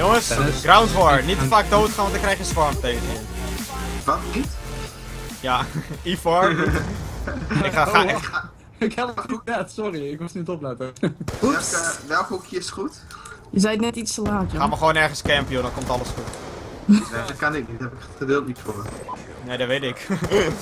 Jongens, ground war. Niet te vaak doodgaan, want dan krijg je swarm tegen je. Wat? Niet? Ja, Ivar. Ik ga echt... Ik heb het goed net, sorry, ik was niet opletten. Welk hoekje is goed? Je zei het net iets te laat, joh. Ga maar gewoon ergens campen, joh, dan komt alles goed. Nee, dat kan ik niet, daar heb ik het geduld niet voor. Nee, dat weet ik.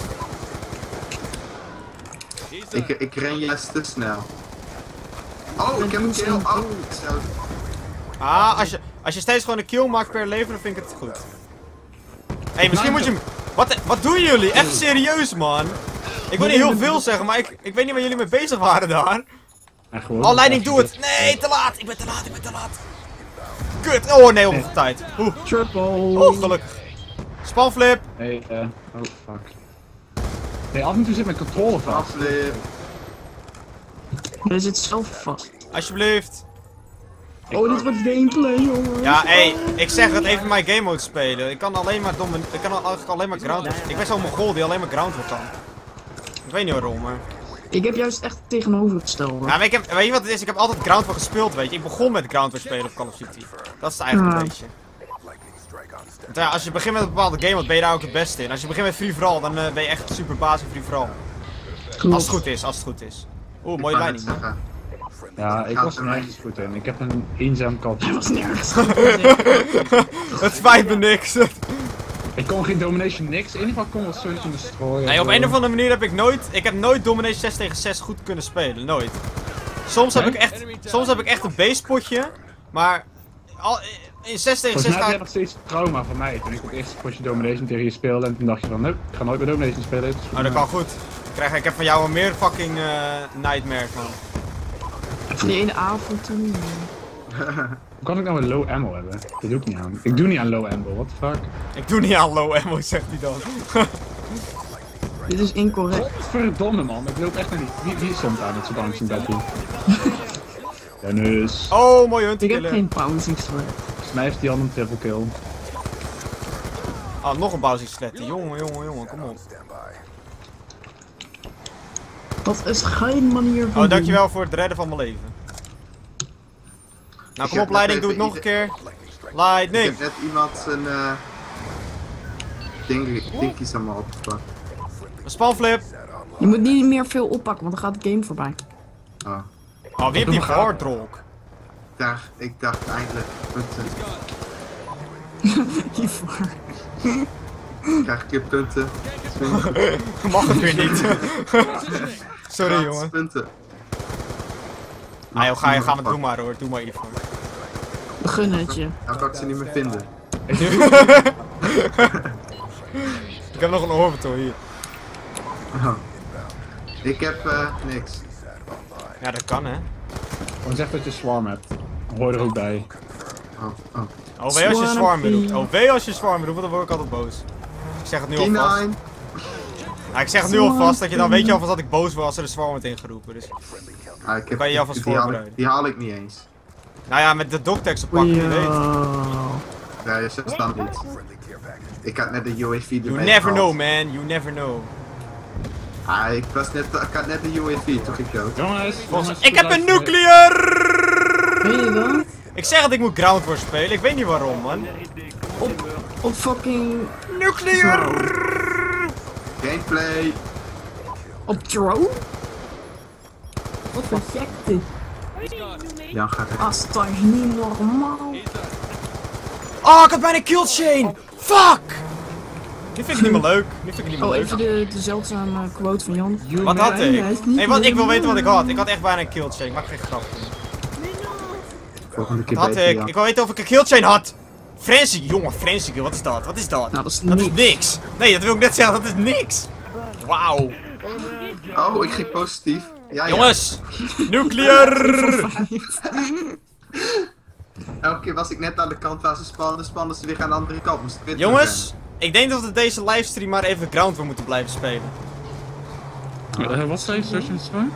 Ik ren juist te snel. Oh, ik heb een kill. Oh, zo. Ah, als je steeds gewoon een kill maakt per leven, dan vind ik het goed. Hé, misschien moet je... Wat doen jullie? Echt serieus, man. Ik wil niet heel veel zeggen, maar ik weet niet waar jullie mee bezig waren daar. Oh, leiding, doe het! Nee, te laat! Ik ben te laat! Kut! Oh nee, op de tijd. Triple. Oh, gelukkig. Spanflip! Nee, oh fuck. Nee, af en toe zit mijn controle vast. Aflip. Je zit zelf vast. Alsjeblieft. Oh, dit wordt gameplay, jongen. Ja, hé, ik zeg het, even mijn game mode spelen. Ik kan alleen maar ik kan eigenlijk alleen maar ground. Ik ben zo'n Mongool die alleen maar ground kan. Ik weet niet waarom, maar... Ik heb juist echt tegenovergestelde. Ja, maar weet je wat het is? Ik heb altijd ground war gespeeld, weet je. Ik begon met ground war spelen op Call of Duty. Dat is het eigenlijk een beetje. Want ja, als je begint met een bepaalde game mode, ben je daar ook het beste in. Als je begint met free for all, dan ben je echt super baas in free for all. Als het goed is, Oeh, mooie leiding, man. Ja, ik was er nergens goed in. Ik heb een eenzaam kat. Hij was nergens. Het spijt me niks. Ik kon geen domination niks. In ieder geval kon wel Sunken destroyen. Nee, op een of andere manier heb ik heb nooit domination 6 tegen 6 goed kunnen spelen. Nooit. Soms heb ik echt een base potje, maar in 6 tegen 6 Volgens mij heb ga jij ik... nog steeds trauma van mij. Toen ik het eerste potje domination tegen je speelde en toen dacht je van, nee, ik ga nooit meer domination spelen. Dus Oh, dat kan goed. Ik heb van jou een meer fucking nightmare van. Van die ene avond toen. Hoe kan ik nou een low ammo hebben? Dat doe ik niet aan. Ik doe niet aan low ammo, what the fuck? Ik doe niet aan low ammo, zegt hij dan. Dit is incorrect. Verdomme man, ik loop echt naar die... Wie stond daar met zijn bouncing battery? Dennis. Oh, mooi hunten Ik heb killen. geen bouncing sweat. Volgens mij heeft die al een triple kill. Oh, nog een bouncing sweat. Jongen, kom op. Dat is geen manier van Oh, dankjewel voor het redden van mijn leven. Nou, kom op, leiding, doe het nog een keer. Ik Lightning! heb net iemand zijn dinkies allemaal opgepakt. Een spanflip! Je moet niet meer veel oppakken, want dan gaat de game voorbij. Oh. Oh, wie heeft die hardrock? Ik dacht eigenlijk, punten. Hiervoor. Krijg ik hier punten. Mag het weer niet. Sorry, Gratis jongen. punten. Ah, joh, ga maar, doe maar hoor. Doe maar Ivan. Gun het je. Nou kan ik ze niet meer vinden. Ik heb nog een orbital hier. Oh. Ik heb niks. Ja, dat kan hè. Gewoon zeg dat je swarm hebt. Hoor er ook bij. Oh. Oh, wee als je swarm roept. Oh, wee als je swarm roept, dan word ik altijd boos. Ik zeg het nu alvast. T9. Nou, ik zeg het nu alvast, dat je dan weet je alvast dat ik boos word als er de swarm wordt ingeroepen. Dus, Ah, ik heb, kan je alvast voorbereiden. die haal ik niet eens. nou ja, met de dogtags op pakken, je weet. Ja, ze staan niet. Ik had net de UAV erbij You never gehaald. know, man. You never know. Ah, ik had net de UAV, toen ging ik dood. Jongens, Ik heb een nuclear! Weet je wel? Ik zeg dat ik moet ground war spelen, ik weet niet waarom, man. Op fucking... Nuclear! Gameplay. Op drone? Wat een gekte. Jan gaat er. Ast, dat is niet normaal. Oh, ik had bijna een kill chain! Fuck! Die vind ik niet meer leuk. Die vind ik niet meer Oh, leuk. even de zeldzame quote van Jan. Wat had Nee, ik? hij is niet Nee, ik wil weten wat ik normaal. had. Ik had echt bijna een kill chain, maak geen grap. Volgende keer Wat had beter, ik? Jan. Ik wil weten of ik een kill chain had. Frenzy, jongen, Frenzy, wat is dat? Wat is dat? Nou, dat is Dat is niks. niks. Nee, dat wil ik net zeggen, dat is niks. Wauw. Oh, ik ging positief. Ja, Jongens, nuclear! Elke keer was ik net aan de kant waar ze spannen ze weer aan de andere kant. Moest ik weer Jongens, ik denk dat we deze livestream maar even ground war moeten blijven spelen. Wat zei je, Search and Destroy?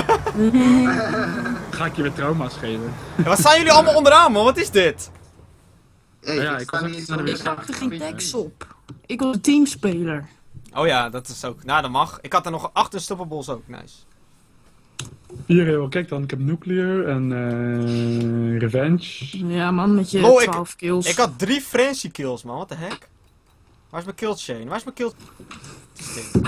Ga ik je weer trauma's geven? En wat staan jullie allemaal onderaan, man? Wat is dit? Hey, Ja, ik ik sta was niet echt eens naar de op Ik heb er geen tags op. Ik was een teamspeler. Oh ja, dat is ook. Nou, dat mag. Ik had er nog 8 unstoppables ook. Nice. Hier, kijk dan, ik heb Nuclear en Revenge. Ja man, met je Lol, 12 kills. Ik had 3 frenzy kills, man. What the heck? Waar is mijn kill chain? Waar is mijn kill... Wat is dit?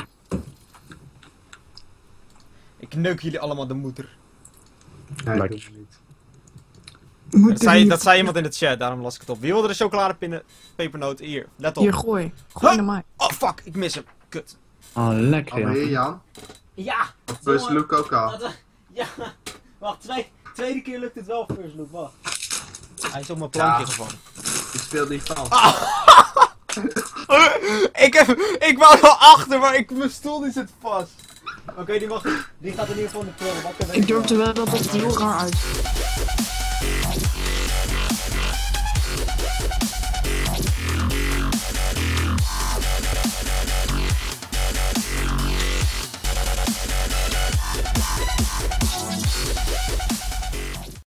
Ik neuk jullie allemaal de moeder. Nee, Lekker. dat niet. Dat zei iemand in de chat, daarom las ik het op. Wie wilde de chocoladepinnen pepernoot? Hier, let op. Hier, gooi. Gooi naar mij. Oh fuck, ik mis hem. Kut. Oh, lekker. Alweer Jan? Ja! First look ook al. Ja, wacht, tweede keer lukt het wel first look, wacht. Hij is op mijn plankje gevallen. Je speelt niet van. Ik wou wel achter, maar mijn stoel die zit vast. Oké, die gaat in ieder geval in de prullen. Ik durfde wel dat het heel raar uit.